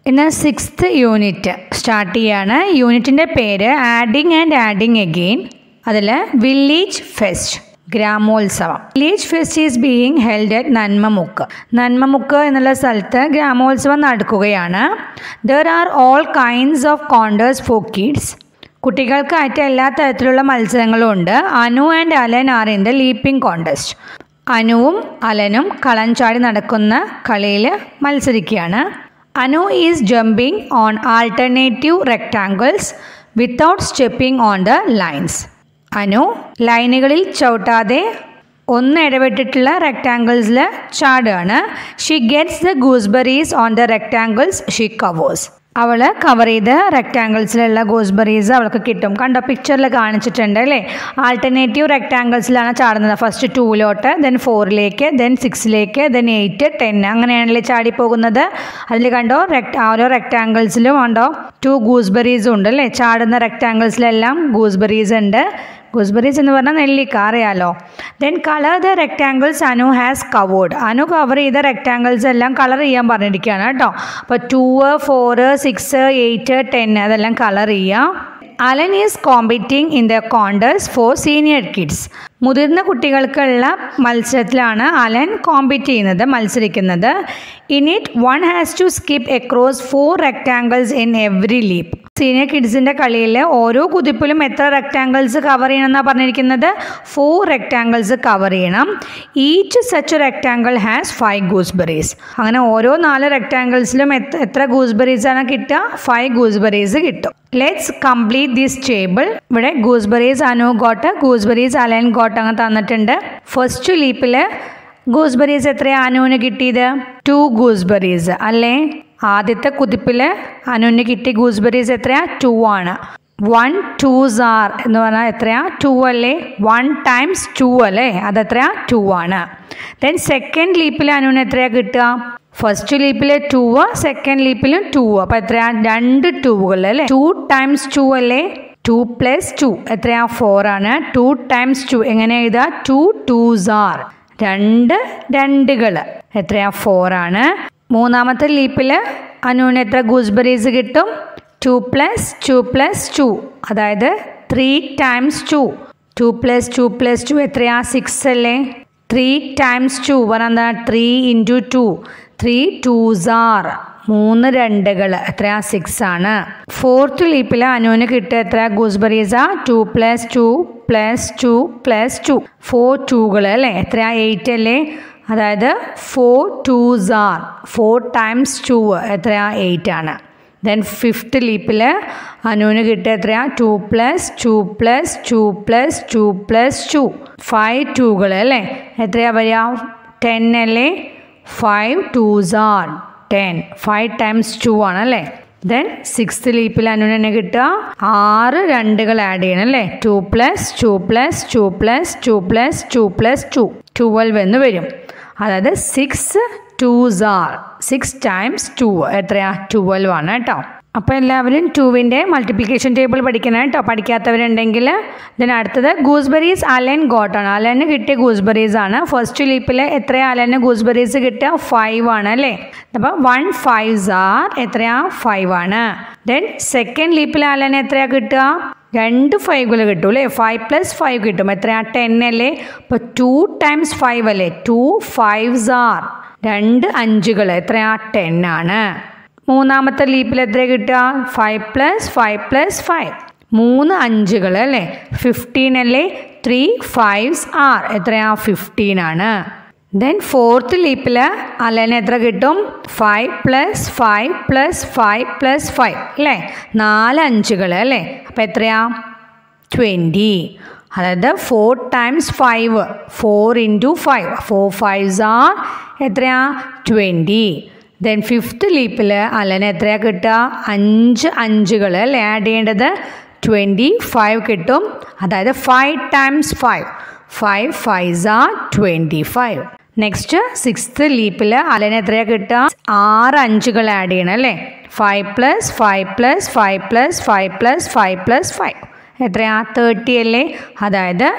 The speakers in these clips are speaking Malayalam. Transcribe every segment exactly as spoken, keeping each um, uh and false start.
ഇന്ന് സിക്സ്ത് യൂണിറ്റ് സ്റ്റാർട്ട് ചെയ്യാണ്. യൂണിറ്റിൻ്റെ പേര് ആഡിങ് ആൻഡ് ആഡിങ് അഗെയിൻ. അതിൽ വില്ലേജ് ഫെസ്റ്റ്, ഗ്രാമോത്സവം. Village fest is being held at Nanmamukku. Nanmamukku എന്നുള്ള സ്ഥലത്ത് ഗ്രാമോത്സവം നടക്കുകയാണ്. There are all kinds of contests for kids. കുട്ടികൾക്കായിട്ട് എല്ലാ തരത്തിലുള്ള മത്സരങ്ങളും ഉണ്ട്. Anu and Alan are in the leaping contest. അനുവും അലനും കളം ചാടി നടക്കുന്ന കളിയിൽ മത്സരിക്കുകയാണ്. Anu is jumping on alternative rectangles without stepping on the lines. Anu ലൈനുകളിൽ ചവിട്ടാതെ ഒന്ന് ഇടപെട്ടിട്ടുള്ള റെക്ടാങ്കിൾസിൽ ചാടുകയാണ്. She gets the gooseberries on the rectangles she covers. അവൾ കവർ ചെയ്ത് റെക്ടാങ്കിൾസിലുള്ള ഗൂസ്ബെറീസ് അവൾക്ക് കിട്ടും. കണ്ടോ, പിക്ചറിൽ കാണിച്ചിട്ടുണ്ട് അല്ലേ? ആൾട്ടർനേറ്റീവ് റെക്ടാങ്കിൾസിലാണ് ചാടുന്നത്. ഫസ്റ്റ് ടൂയിലോട്ട്, ദെൻ ഫോറിലേക്ക്, ദെൻ സിക്സിലേക്ക്, ദെൻ എയ്റ്റ്, ടെൻ, അങ്ങനെയാണല്ലേ ചാടി പോകുന്നത്. അതിൽ കണ്ടോ റെക്ട് ഓരോ റെക്ടാങ്കിൾസിലും കണ്ടോ ടു ഗൂസ്ബെറീസും ഉണ്ട് അല്ലേ? ചാടുന്ന റെക്ടാങ്കിൾസിലെല്ലാം ഗൂസ്ബെറീസ് ഉണ്ട്. ഗൂസ്ബെറീസ് എന്ന് പറഞ്ഞാൽ നെല്ലിക്ക, അറിയാലോ. Then colour the rectangles Anu has covered. Anu cover ചെയ്ത റെക്ടാങ്കിൾസ് എല്ലാം കളർ ചെയ്യാൻ പറഞ്ഞിരിക്കുകയാണ് കേട്ടോ. അപ്പോൾ two, four, six, eight, ten അതെല്ലാം കളർ ചെയ്യാം. Alan is competing in the contests for senior kids. മുതിർന്ന കുട്ടികൾക്കുള്ള മത്സരത്തിലാണ് അലൻ കോമ്പീറ്റ് ചെയ്യുന്നത്, മത്സരിക്കുന്നത്. In it one has to skip across four rectangles in every leap. Senior കിഡ്സിൻ്റെ കളിയിൽ ഓരോ കുതിപ്പിലും എത്ര റെക്ടാങ്കിൾസ് കവർ ചെയ്യണം എന്നാണ് പറഞ്ഞിരിക്കുന്നത്? ഫോർ റെക്ടാങ്കിൾസ് കവർ ചെയ്യണം. Each such rectangle has five gooseberries. അങ്ങനെ ഓരോ നാല് റെക്ടാങ്കിൾസിലും എത്ര എത്ര ഗൂസ്ബെറീസാണ് കിട്ടുക? ഫൈവ് ഗൂസ്ബെറീസ് കിട്ടും. Let's complete this table. ഇവിടെ gooseberries Anu got, gooseberries Alan got അങ്ങനെ തന്നിട്ടുണ്ട്. ഫസ്റ്റ് ലീപ്പിൽ ഗൂസ്ബെറീസ് എത്രയാണ് അനുവിന് കിട്ടിയത്? ടു ഗൂസ്ബെറീസ് അല്ലേ? ആദ്യത്തെ കുതിപ്പിൽ അനുവിന് കിട്ടിയ ഗൂസ്ബെറീസ് എത്രയാ? ടു ആണ്. വൺ ടൂസ് ആർ എന്ന് പറഞ്ഞാൽ എത്രയാ? ടു അല്ലേ? വൺ ടൈംസ് ടു അല്ലേ? അതെത്രയാ? ടു ആണ്. ദെൻ സെക്കൻഡ് ലീപ്പിൽ അനുവിന് എത്രയാ കിട്ടുക? ഫസ്റ്റ് ലീപ്പിൽ ടു, സെക്കൻഡ് ലീപ്പിലും ടു. അപ്പോൾ എത്രയാ? രണ്ട് ടൂകൾ അല്ലേ? ടു ടൈംസ് ടു അല്ലേ? ടു പ്ലസ് ടു എത്രയാ? ഫോർ ആണ്. ടു ടൈംസ് ടു എങ്ങനെ എഴുതുക? ടു ടൂസ് ആർ, രണ്ട് രണ്ടുകൾ എത്രയാ? ഫോർ ആണ്. മൂന്നാമത്തെ ലീപ്പിൽ അനുവിന് എത്ര ഗൂസ്ബെറീസ് കിട്ടും? Two plus two plus two, അതായത് three times two. Two plus two plus two എത്രയാ? സിക്സ് അല്ലേ? ത്രീ ടൈംസ് ടു പറഞ്ഞാൽ three into two, three twos are, മൂന്ന് രണ്ടുകൾ എത്രയാ? സിക്സ് ആണ്. ഫോർത്ത് ലീപ്പിൽ അനുവിന് കിട്ടുക എത്ര ഗൂസ്ബെറീസാ? Two plus two plus two plus two, four ടൂകൾ അല്ലേ? എത്രയാ? എയ്റ്റ് അല്ലേ? അതായത് four twos are, four times two എത്രയാ? എയ്റ്റ് ആണ്. ദെൻ ഫിഫ്ത്ത് ലീപ്പിൽ അനുവിന് കിട്ടുക എത്രയാ? Two plus two plus two plus two plus two, five ടൂകൾ അല്ലേ? എത്രയാ വരിക? ടെൻ അല്ലേ? Five twos are ten, five times two ആണല്ലേ? ദെൻ സിക്സ്ത് ലീപ്പിൽ അനുവിന് തന്നെ കിട്ടുക ആറ് രണ്ടുകൾ ആഡ് ചെയ്യണം അല്ലേ? Two plus two plus two plus two plus two plus two, twelve എന്ന് വരും. അതായത് six twos are, six times two എത്രയാ? ട്വൽവ് ആണ് കേട്ടോ. അപ്പോൾ എല്ലാവരും ടൂവിൻ്റെ മൾട്ടിപ്ലിക്കേഷൻ ടേബിൾ പഠിക്കണം കേട്ടോ, പഠിക്കാത്തവരുണ്ടെങ്കിൽ. ഇതിന് അടുത്തത് ഗൂസ്ബെറീസ് അലൻ ഗോട്ടാണ്. അലന് കിട്ടിയ ഗൂസ്ബെറീസ് ആണ്. ഫസ്റ്റ് ലീപ്പിൽ എത്രയാണ് അലന് ഗൂസ്ബെറീസ് കിട്ടുക? ഫൈവ് ആണ് അല്ലേ? അപ്പോൾ വൺ ഫൈവ്സ് ആർ എത്രയാ? ഫൈവ് ആണ്. ദെൻ സെക്കൻഡ് ലീപ്പിൽ അലന് എത്രയാണ് കിട്ടുക? രണ്ട് ഫൈവുകൾ കിട്ടും അല്ലേ? ഫൈവ് പ്ലസ് ഫൈവ് കിട്ടും. എത്രയാ? ടെൻ അല്ലേ? അപ്പോൾ ടു ടൈംസ് ഫൈവ് അല്ലേ? ടു ഫൈവ്സ് ആർ, രണ്ട് അഞ്ചുകൾ എത്രയാ? ടെൻ ആണ്. മൂന്നാമത്തെ ലീപ്പിൽ എത്ര കിട്ടുക? Five plus five plus five, മൂന്ന് അഞ്ചുകൾ അല്ലേ? ഫിഫ്റ്റീൻ അല്ലേ? ത്രീ ഫൈവ്സ് ആർ എത്രയാ? ഫിഫ്റ്റീൻ ആണ്. ദെൻ ഫോർത്ത് ലീപ്പിൽ അലന് എത്ര കിട്ടും? Five plus five plus five plus five അല്ലേ? നാല് അഞ്ചുകൾ അല്ലേ? അപ്പോൾ എത്രയാ? ട്വൻറ്റി. അതായത് four times five, four into five, four fives are എത്രയാ? ട്വൻറ്റി. ദെൻ ഫിഫ്ത്ത് ലീപ്പിൽ അലന് എത്രയാണ് കിട്ടുക? അഞ്ച് അഞ്ചുകൾ അല്ലേ ആഡ് ചെയ്യേണ്ടത്? ട്വൻറ്റി ഫൈവ് കിട്ടും. അതായത് five times five, five fives are twenty five. Next sixth ലീപ്പിൽ അലന് എത്രയാണ് കിട്ടുക? ആറ് അഞ്ചുകൾ ആഡ് ചെയ്യണം അല്ലേ? Five plus five plus five plus five plus five plus five എത്രയാ? തേർട്ടി അല്ലേ? അതായത്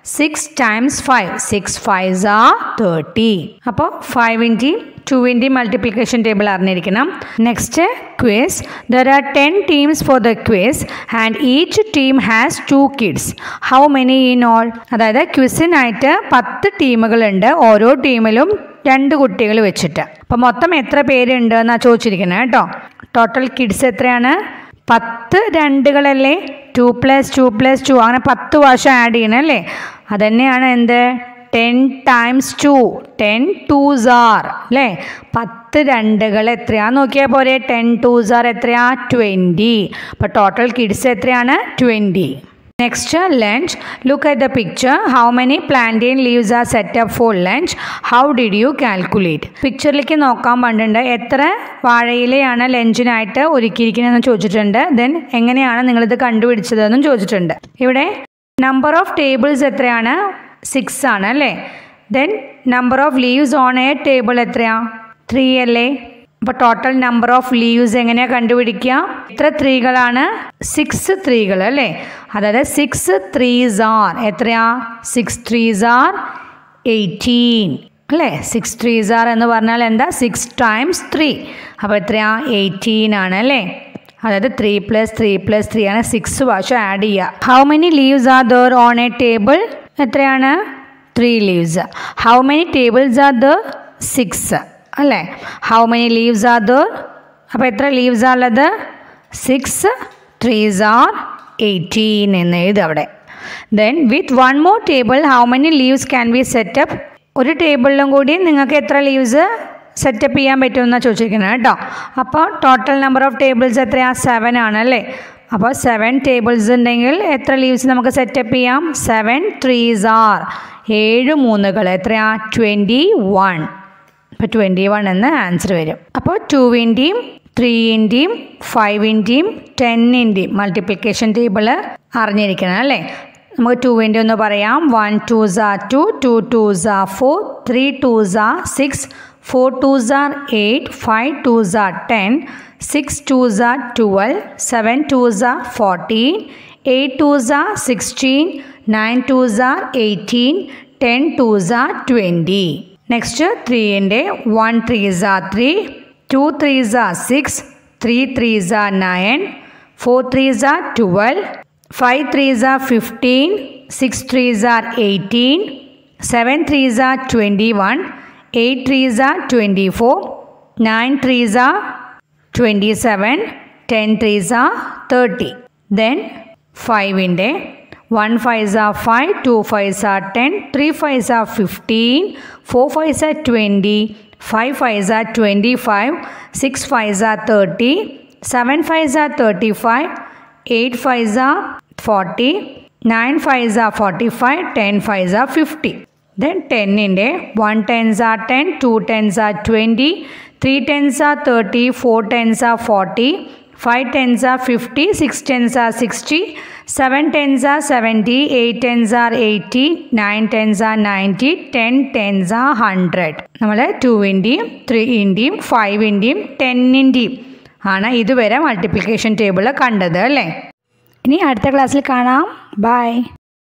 six times five, six fives are thirty. അപ്പോൾ ഫൈവിൻ്റെയും ടുവിൻ്റെയും മൾട്ടിപ്ലിക്കേഷൻ ടേബിൾ അറിഞ്ഞിരിക്കണം. Next quiz. There are ten teams for the quiz and each team has two kids. How many in all? അതായത് ക്വിസിനായിട്ട് പത്ത് ടീമുകളുണ്ട്, ഓരോ ടീമിലും രണ്ട് കുട്ടികൾ വെച്ചിട്ട്. അപ്പോൾ മൊത്തം എത്ര പേരുണ്ട് എന്നാണ് ചോദിച്ചിരിക്കുന്നത് കേട്ടോ. ടോട്ടൽ കിഡ്സ് എത്രയാണ്? പത്ത് രണ്ടുകളല്ലേ, two plus two plus two, അങ്ങനെ പത്ത് പ്രാവശ്യം ആഡ് ചെയ്യണം അല്ലേ. അതുതന്നെയാണ് എന്ത്, ten times two, ten twos are അല്ലേ. പത്ത് രണ്ടുകൾ എത്രയാന്ന് നോക്കിയാൽ പോരെ. ടെൻ ടൂസ് ആർ എത്രയാ? ട്വൻറ്റി. അപ്പോൾ ടോട്ടൽ കിഡ്സ് എത്രയാണ്? Twenty. Next lunch. Look at the picture. How many plantain leaves are set up for lunch? How did you calculate? പിക്ചറിലേക്ക് നോക്കാൻ പറ്റുന്നുണ്ട്. എത്ര വാഴയിലയാണ് ലഞ്ചിനായിട്ട് ഒരുക്കിയിരിക്കുന്നതെന്ന് ചോദിച്ചിട്ടുണ്ട്. ദെൻ എങ്ങനെയാണ് നിങ്ങളിത് കണ്ടുപിടിച്ചതെന്നും ചോദിച്ചിട്ടുണ്ട്. ഇവിടെ നമ്പർ ഓഫ് ടേബിൾസ് എത്രയാണ്? സിക്സ് ആണ് അല്ലേ. Then number of leaves on a table എത്രയാ? ത്രീ അല്ലേ. അപ്പോൾ ടോട്ടൽ നമ്പർ ഓഫ് ലീവ്സ് എങ്ങനെയാണ് കണ്ടുപിടിക്കുക? എത്ര ത്രീകളാണ്? സിക്സ് ത്രീകൾ അല്ലേ. അതായത് സിക്സ് ത്രീസ് ആർ എത്രയാ? സിക്സ് ത്രീസ് ആർ എയ്റ്റീൻ അല്ലേ. സിക്സ് ത്രീസ് ആർ എന്ന് പറഞ്ഞാൽ എന്താ? Six times three. അപ്പോൾ എത്രയാ? എയ്റ്റീൻ ആണ് അല്ലേ. അതായത് three plus three plus three ആണ്, സിക്സ് പ്രാവശ്യം ആഡ് ചെയ്യുക. How many leaves are there on a table? എത്രയാണ്? Three leaves. How many tables are there? Six അല്ലേ. How many leaves are there? അപ്പോൾ എത്ര ലീവ്സ് ആ ഉള്ളത്? സിക്സ് ത്രീസ് ആർ എയ്റ്റീൻ എന്ന് എഴുതുക അവിടെ. Then with one more table how many leaves can be set up? ഒരു ടേബിളിലും കൂടി നിങ്ങൾക്ക് എത്ര ലീവ്സ് സെറ്റപ്പ് ചെയ്യാൻ പറ്റുമെന്നാണ് ചോദിച്ചിരിക്കുന്നത് കേട്ടോ. അപ്പോൾ ടോട്ടൽ നമ്പർ ഓഫ് ടേബിൾസ് എത്രയാണ്? സെവൻ ആണല്ലേ. അപ്പോൾ സെവൻ ടേബിൾസ് ഉണ്ടെങ്കിൽ എത്ര ലീവ്സ് നമുക്ക് സെറ്റപ്പ് ചെയ്യാം? സെവൻ ത്രീസ് ആർ, ഏഴ് മൂന്നുകൾ എത്രയാ? Twenty one. അപ്പോൾ ട്വൻറ്റി വൺ എന്ന ആൻസർ വരും. അപ്പോൾ ടുവിൻ്റെയും ത്രീൻ്റെയും ഫൈവിൻ്റെയും ടെന്നിൻ്റെയും മൾട്ടിപ്ലിക്കേഷൻ ടേബിൾ അറിഞ്ഞിരിക്കണം അല്ലേ. നമുക്ക് ടുവിൻ്റെ ഒന്ന് പറയാം. One twos are two, two twos are four, three twos are six, four twos are eight, five twos are ten, six twos are twelve, seven twos are fourteen, eight twos are sixteen, nine twos are eighteen, ten twos are twenty. Next three inde one threes are three, two threes are six, three threes are nine, four threes are twelve, five threes are fifteen, six threes are eighteen, seven threes are twenty-one, eight threes are twenty-four, nine threes are twenty-seven, ten threes are thirty. Then five inde one fives are five, two fives are ten, three fives are fifteen, four fives are twenty, five fives are twenty-five, six fives are thirty, seven fives are thirty-five, eight fives are forty, nine fives are forty-five, ten fives are fifty. Then ten inde one tens are ten, two tens are twenty, three tens are thirty, four tens are forty, five tens are fifty, six tens are sixty, seven tens are seventy, eight tens are eighty, nine tens are ninety, ten tens are one hundred. നമ്മൾ ടുവിൻ്റെയും ത്രീൻ്റെയും ഫൈവിൻ്റെയും ടെന്നിൻ്റെയും ആണ് ഇതുവരെ മൾട്ടിപ്ലിക്കേഷൻ ടേബിൾ കണ്ടത് അല്ലേ. ഇനി അടുത്ത ക്ലാസ്സിൽ കാണാം. ബൈ.